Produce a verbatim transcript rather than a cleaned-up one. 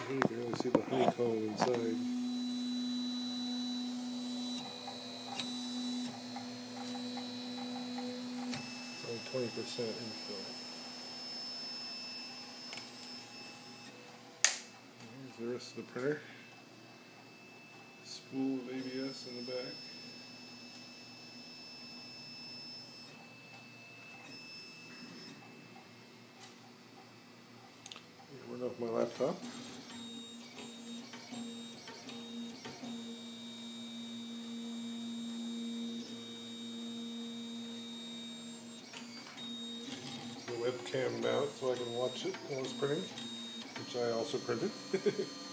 You can really see the honeycomb inside. It's only twenty percent infill. Here's the rest of the printer. Spool of A B S in the back. Run off my laptop. The webcam mount so I can watch it while it's printing, which I also printed.